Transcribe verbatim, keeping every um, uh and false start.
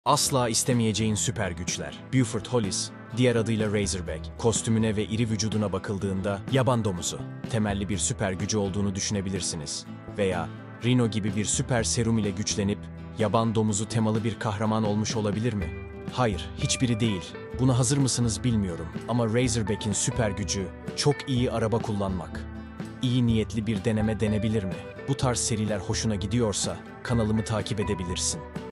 Asla istemeyeceğin süper güçler. Buford Hollis, diğer adıyla Razorback, kostümüne ve iri vücuduna bakıldığında yaban domuzu, temelli bir süper gücü olduğunu düşünebilirsiniz. Veya Rhino gibi bir süper serum ile güçlenip yaban domuzu temalı bir kahraman olmuş olabilir mi? Hayır, hiçbiri değil. Buna hazır mısınız bilmiyorum ama Razorback'in süper gücü çok iyi araba kullanmak. İyi niyetli bir deneme denebilir mi? Bu tarz seriler hoşuna gidiyorsa kanalımı takip edebilirsin.